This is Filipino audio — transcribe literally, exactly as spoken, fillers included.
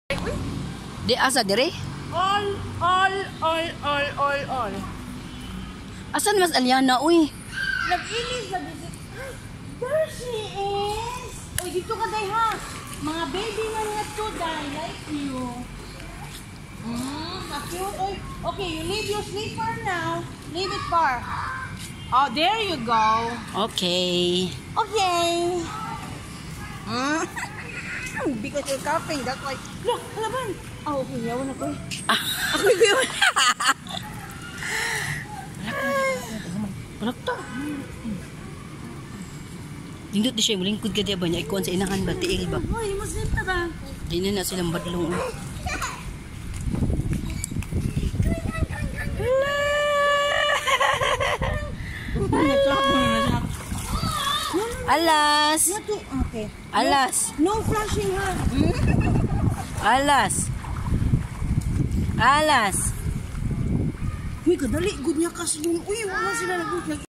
Di asa dire? All, all, all, all, all, all. Asan mas Aliana uy? Nag-inis na visit. Ay, there she is. Uy, dito ka day ha. Mga baby na nga to die like you. Mm, cute. Uy, okay, you leave your sleeper now. Leave it far. Oh, there you go. Okay. Okay. Mm. Because you're coughing, that's why. Look, halaban. Oh, okay, yawan ako eh. Ah. Ako yawan. Balak ta. Dindot di siya mulingkod ka diya ba niya ikuan sa inahan ba tiil ba? Uy, muslim na ba? Di na na silang badlong. Alas. Okay. Alas. No flashing ha. Alas. Alas. Uy, kadali. Good niya kasi yung... Uy, wala sila nag